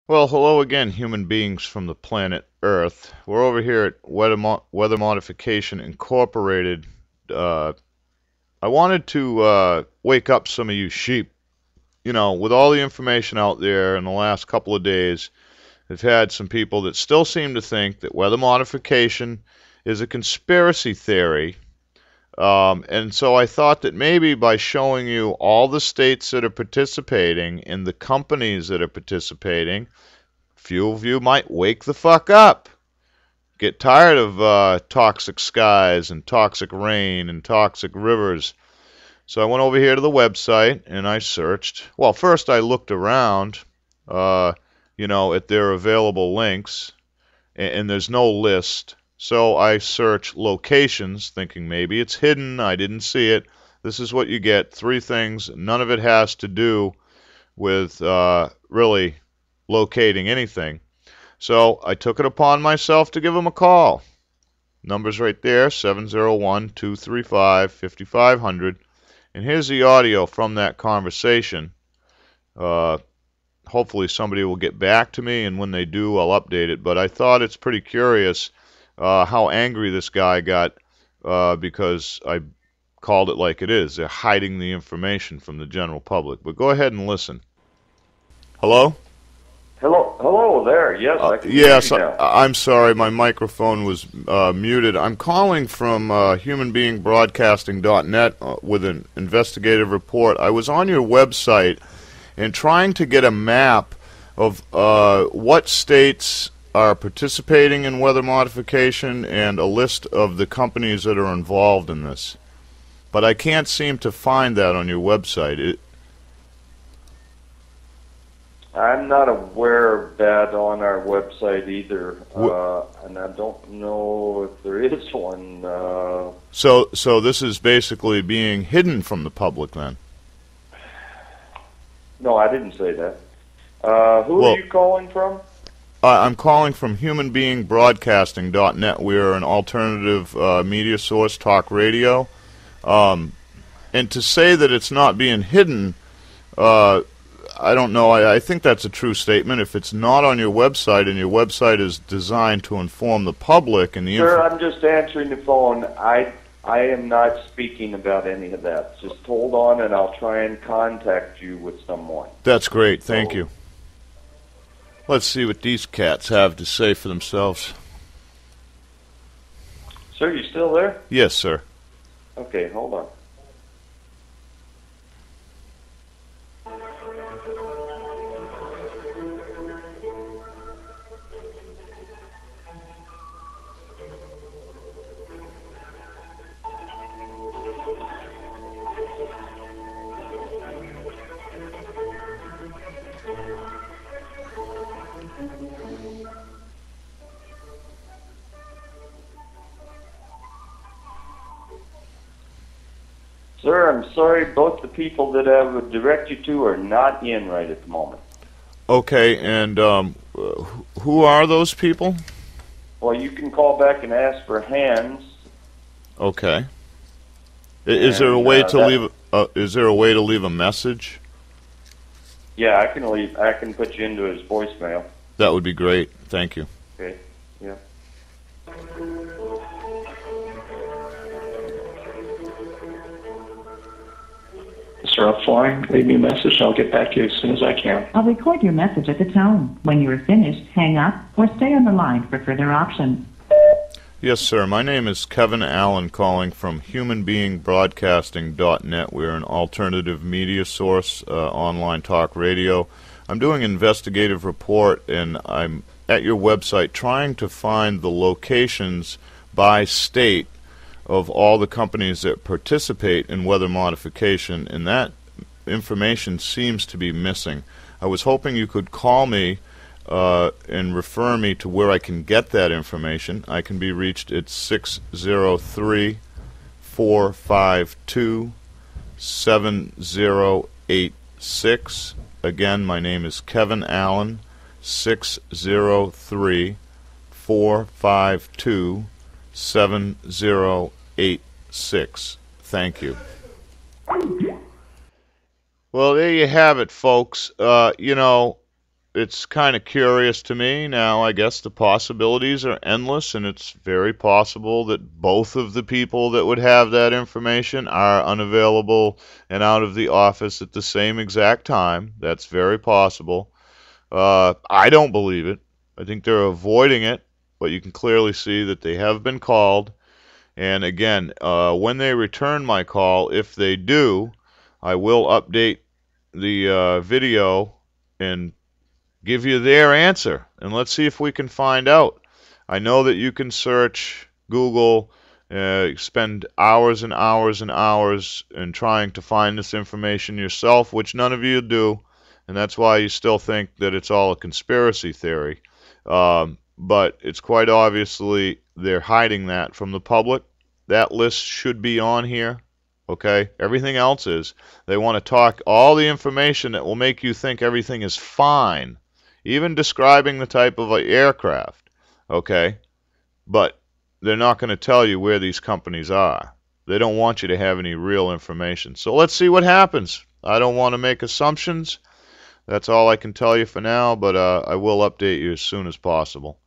Well, hello again, human beings from the planet Earth. We're over here at Weather Modification Incorporated. Uh, I wanted to wake up some of you sheep. With all the information out there in the last couple of days, I've had some people that still seem to think that weather modification is a conspiracy theory. And so I thought that maybe by showing you all the states that are participating and the companies that are participating, few of you might wake the fuck up. Get tired of toxic skies and toxic rain and toxic rivers. So I went over here to the website and I searched. Well, first I looked around, at their available links, and there's no list. So I searched locations, thinking maybe it's hidden. I didn't see it. This is what you get. Three things. None of it has to do with really locating anything. So I took it upon myself to give him a call. Number's right there, 701-235-5500. And here's the audio from that conversation. Hopefully somebody will get back to me, and when they do, I'll update it. But I thought it's pretty curious how angry this guy got because I called it like it is. They're hiding the information from the general public. But go ahead and listen. Hello? Hello there. Yes, I can hear Yes, you now. I'm sorry, my microphone was muted. I'm calling from humanbeingbroadcasting.net with an investigative report. I was on your website and trying to get a map of what states are participating in weather modification and a list of the companies that are involved in this. But I can't seem to find that on your website. I'm not aware of that on our website either, and I don't know if there is one. So this is basically being hidden from the public then? No, I didn't say that. Who Well, are you calling from? I'm calling from humanbeingbroadcasting.net. We are an alternative media source, talk radio. And to say that it's not being hidden, I don't know. I think that's a true statement. If it's not on your website and your website is designed to inform the public and the Sir, I'm just answering the phone. I am not speaking about any of that. Just hold on, and I'll try and contact you with someone. That's great. Thank you. Let's see what these cats have to say for themselves. Sir, you still there? Yes, sir. Okay, hold on. Sir, I'm sorry, both the people that I would direct you to are not in right at the moment. Okay, and who are those people? Well, you can call back and ask for Hans. Okay. Is there a way to leave? Is there a way to leave a message? Yeah, I can put you into his voicemail. That would be great. Thank you. Okay. Yeah. Sir, flying. Leave me a message. I'll get back to you as soon as I can. I'll record your message at the tone. When you are finished, hang up or stay on the line for further options. Yes, sir. My name is Kevin Allen, calling from humanbeingbroadcasting.net. We're an alternative media source, online talk radio. I'm doing an investigative report, and I'm at your website trying to find the locations by state of all the companies that participate in weather modification, and that information seems to be missing. I was hoping you could call me and refer me to where I can get that information. I can be reached at 603-452-7086. Again, my name is Kevin Allen, 603-452-7086. Thank you. Well, there you have it, folks. it's kind of curious to me. Now, I guess the possibilities are endless, and it's very possible that both of the people that would have that information are unavailable and out of the office at the same exact time. That's very possible. I don't believe it. I think they're avoiding it, but you can clearly see that they have been called. And again, when they return my call, if they do, I will update the video and give you their answer. And let's see if we can find out. I know that you can search Google, spend hours and hours and hours in trying to find this information yourself, which none of you do. And that's why you still think that it's all a conspiracy theory. But it's quite obviously they're hiding that from the public. That list should be on here, okay? Everything else is. They want to talk all the information that will make you think everything is fine, even describing the type of aircraft, okay? But they're not going to tell you where these companies are. They don't want you to have any real information. So let's see what happens. I don't want to make assumptions. That's all I can tell you for now, but I will update you as soon as possible.